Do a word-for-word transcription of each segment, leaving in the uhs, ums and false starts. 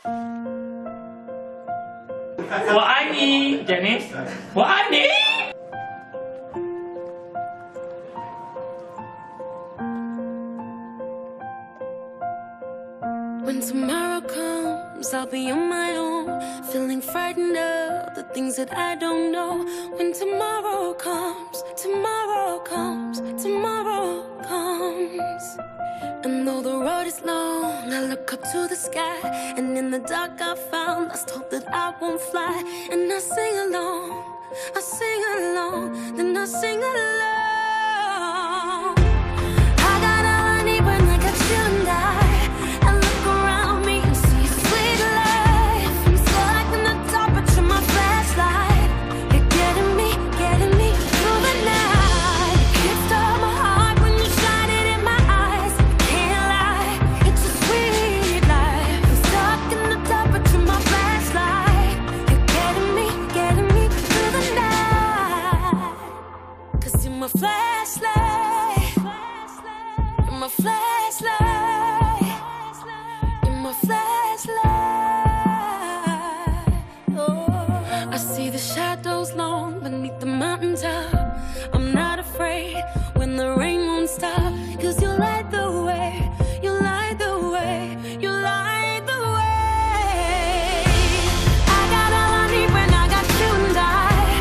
我爱你 Janice 我爱你 When tomorrow comes, I'll be on my own, feeling frightened of the things that I don't know. When tomorrow comes, tomorrow comes, tomorrow comes. And though the road is long, I look up to the sky, and in the dark I found lost hope that I won't fly. And I sing along, I sing along, then I sing along. I got all I need when I got you and I. My flashlight, you're my flashlight, you're my flashlight. Oh, I see the shadows long beneath the mountaintop. I'm not afraid when the rain won't stop, 'cause you light the way, you light the way, you light the way. I got all I need when I got you and I.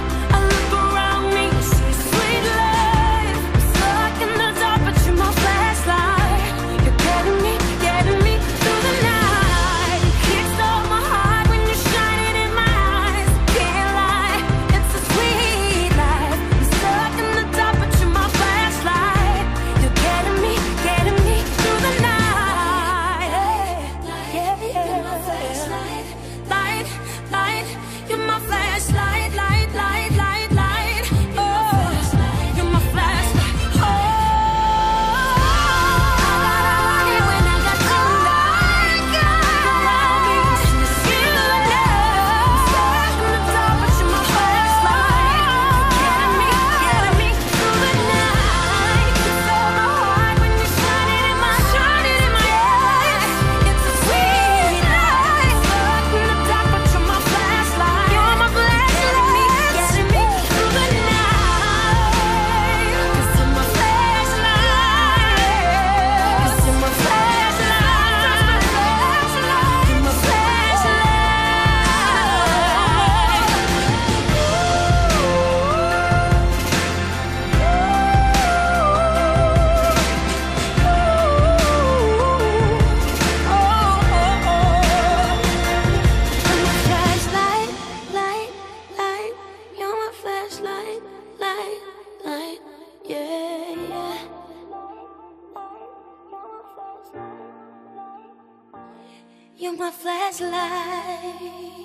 You're my flashlight.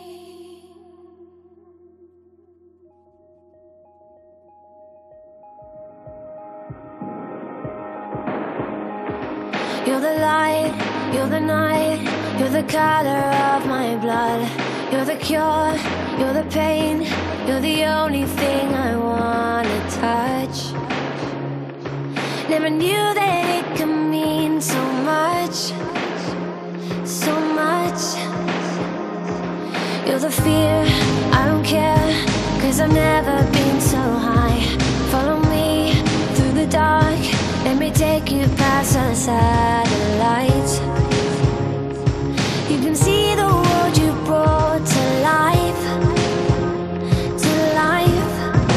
You're the light, you're the night, you're the color of my blood. You're the cure, you're the pain, you're the only thing I wanna touch. Never knew that it could mean so much. So much. You're the fear, I don't care, 'cause I've never been so high. Follow me through the dark, let me take you past the satellites. You can see the world you brought to life, to life.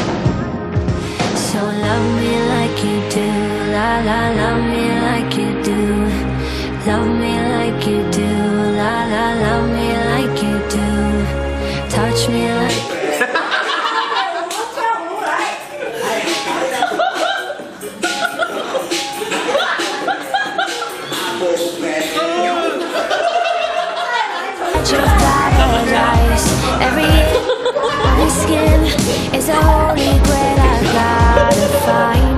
So love me like you do, la la, love me like you do. Love me like you do, la la, love me like you do. Touch me like your paradise. Every every skin is a holy grail I've gotta find.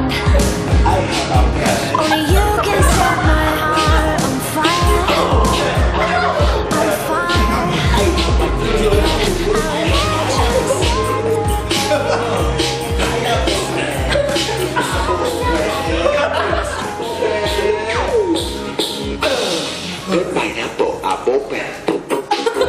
Only you can set my heart on fire, on fire. Cái bài đã bộ à bố mẹ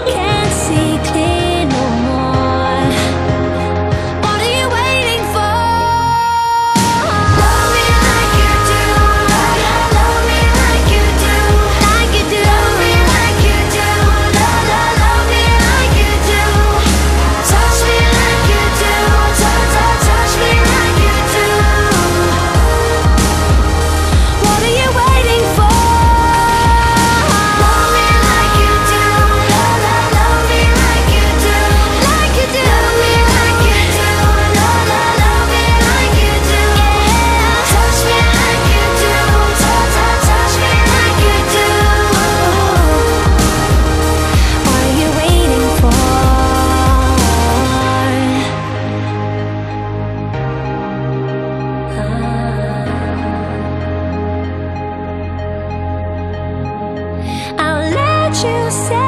say